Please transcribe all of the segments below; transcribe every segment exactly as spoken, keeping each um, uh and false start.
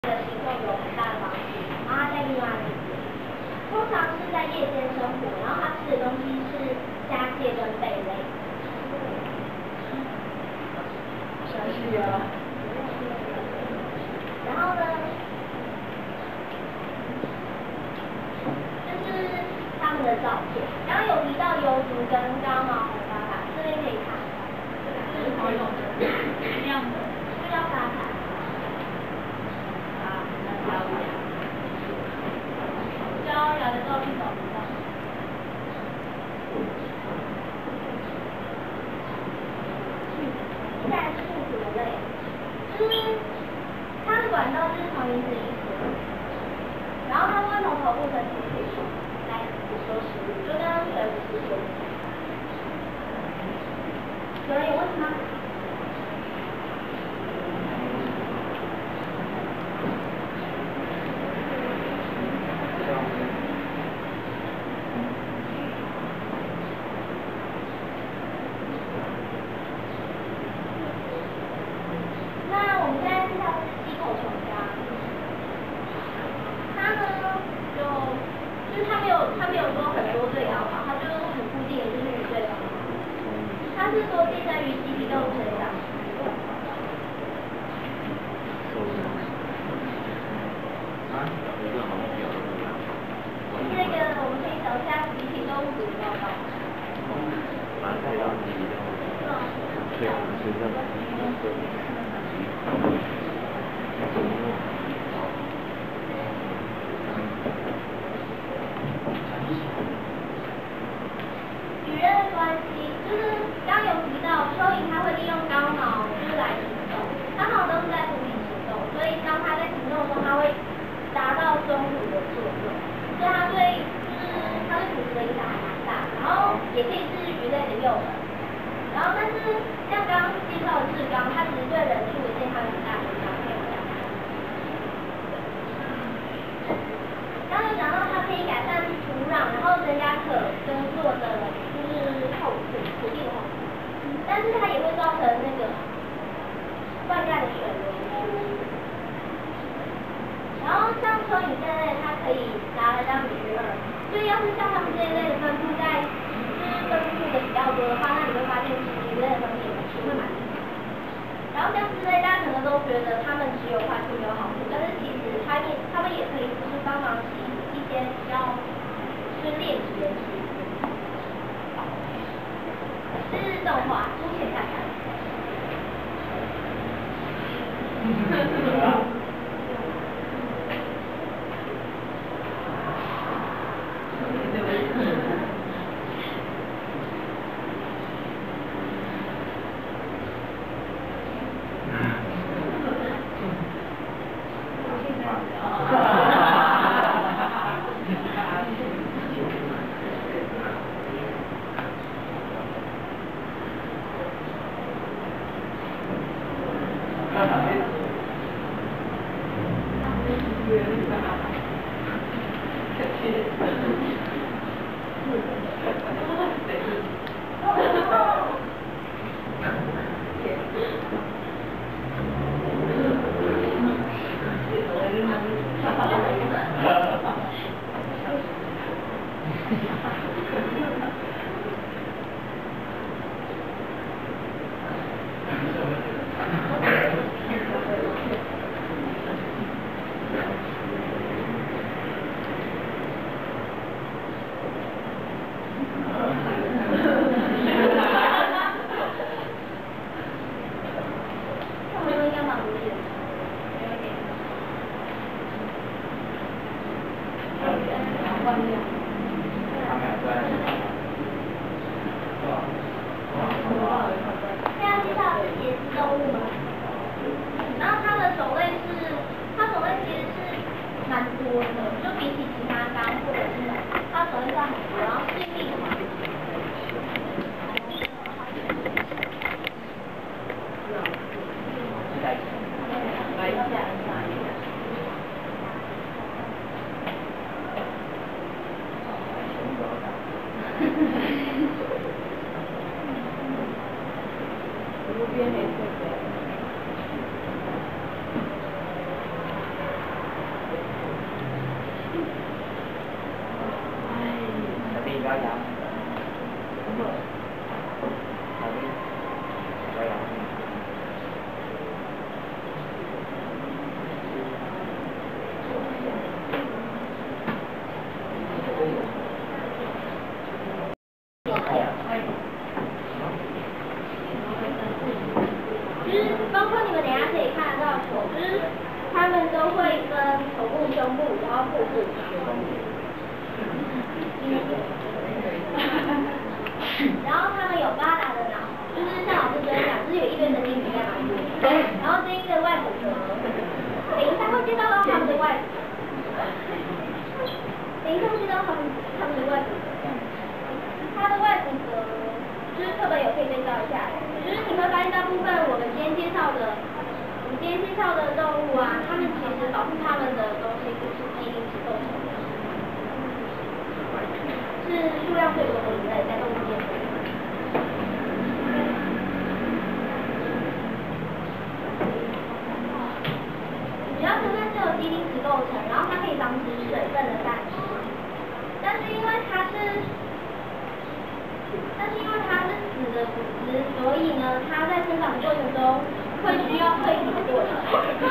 的行动有很大的帮助。然后它在另外一边，通常是在夜间生活，然后它吃的东西是虾蟹跟贝类。 详细啊。 然后呢，这是他们的照片。刚刚有提到游族跟高毛红发卡，这边可以看。 这是好用的，一样的。 这叫发卡。 啊，那招摇。招摇的照片找不到。 再来是兔子的类，就是它的管道就是从名字意思，然后它会从头部的进去来捕捉食物，就跟水母是说。有人有问题吗？那我们现在介绍的是溪口琼浆，它呢就就是它没有它没有说很多对刚好，它就是很固定的就是鱼对刚好，它是多见在于脊椎动物身上。这个我们可以找一下集体动物组的报告。 蛮可以让你比较对，是这样。 与人的关系，就是刚有提到蚯蚓它会利用睾毛就是来行动，它们都是在土里行动，所以当它在行动的时候，它会达到中土的作用，所以它对就是它对土质的影响还蛮大，然后也可以是鱼类的诱饵。然后但是像刚刚介绍的志刚，它其实对人畜的健康有很大影响，可以讲。刚刚有讲到它可以改善土壤，然后增加可耕作的就是厚土土地的厚度，但是它也会造成那个灌溉的水流失。然后像蚯蚓这类，它可以拿来当鱼饵，所以要是像它们这一类的分布在就是分布的比较多的话，那你会发现其实鱼类的分布也是会蛮多。然后像这类，大家可能都觉得它们只有坏处没有好处，但是其实它也它们也可以就是帮忙吸一些比较就是猎食的食物。这是动画，目前看看。 要破布。然后他们有发达的脑，就是像老师昨天讲，就是有一堆神经体在脑里面。然后这一个外骨骼，等一下会介绍到他们的外骨骼。等一下会介绍他们他们的外骨骼。它的外骨骼就是课本有可以对照一下，就是你会发现大部分我们今天介绍的，我们今天介绍的动物啊，它们其实保护它们的东西不是基因是构成的，是数量最多的人类在动物界。主要成分是由基因质构成，然后它可以防止水分的散失，但是因为它是。但是因为它是死的骨质，所以呢，它在生长的过程中会需要蜕皮的过程。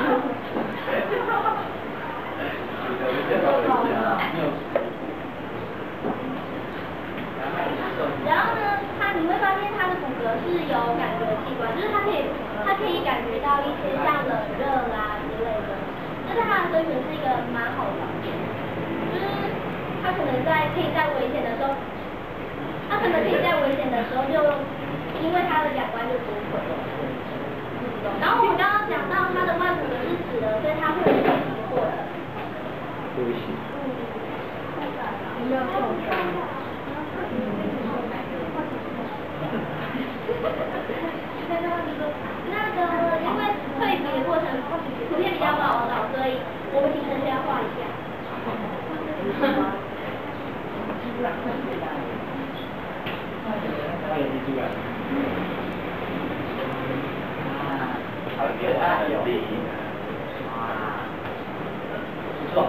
然后呢，它你会发现它的骨骼是有感觉器官，就是它可以它可以感觉到一些像冷热啦之类的，这对它的生存是一个蛮好的条件，就是它可能在可以在危险的时候。它可能可以在危险的时候就，因为它的感官就脱轨了。然后我们刚刚讲到它的外骨骼是死的，所以它会有蜕皮的过程。 对不起。 有没有受伤？那个因为蜕皮的过程图片比较不好找，所以我们请同学画一下。 变异出来。好，越大有利。啊。壮。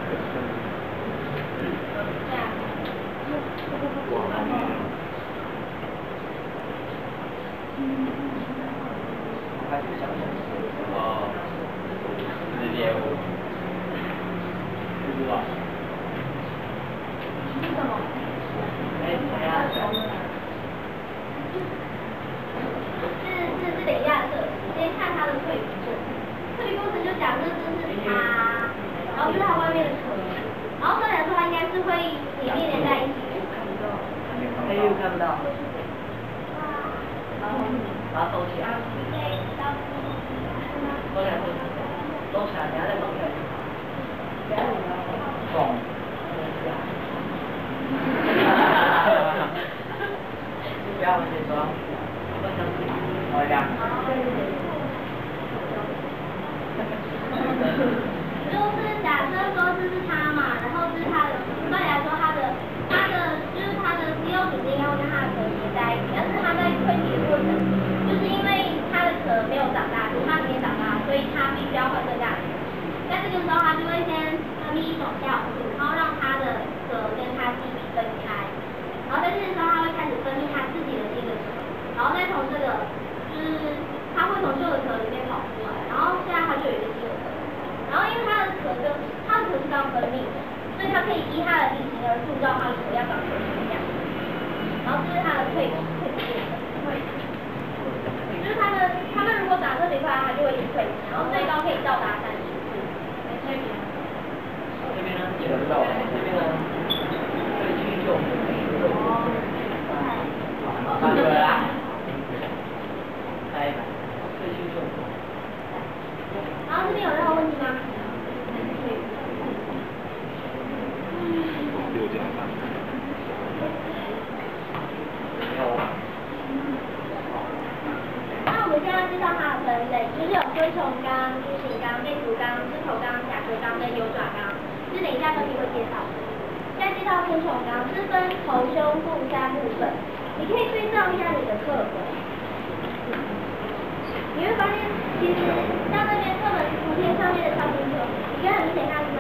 还是小小哦，是猎物。不啊。 是什么？ 哎，谁呀？ 是是是等一下的，先看它的蜕皮过程。蜕皮过程就假设这是它，然后这是它外面的壳，然后这两块应该是会里面连在一起。 哎，又看不到。然后把它收起来。收起来，收起来，等下再放开。放。不要往前抓。好呀。 就是假设说这是它嘛，然后这是它的，一般来说它的它的就是它的肌肉组织应该会跟它的壳叠在一起，但是它在蜕皮的过程，就是因为它的壳没有长大，就是它没长大，所以它必须要换更大的壳。在这个时候，它就会先分泌一种酵素，然后让它的壳跟它自己分开，然后在这个时候，它会开始分泌它自己的新的壳，然后再从这个就是它会从旧的壳里面跑出来，然后现在它就有一个新的壳，然后因为它的壳跟它的壳是刚分泌的，所以它可以依它的体型而塑造它的壳要长成什么样，然后这是它的蜕皮蜕皮过程，就是它们它们如果长得特别快，它就会一直蜕皮，然后最高可以到达三十次。这边呢？ 这边呢？这边呢？会去救哦。 好，对啦。开，会去救。 然后这边有任何问题吗？ 六点半。没有。 那我们现在介绍它的分类，就是有昆虫纲、猪形纲、类足纲、狮头纲、甲壳纲跟有爪纲，是等一下分别会介绍。现在介绍昆虫纲是分头、胸部三部分，你可以对照一下你的课本，你会发现其实像那边课本图片上面的超星球，你跟它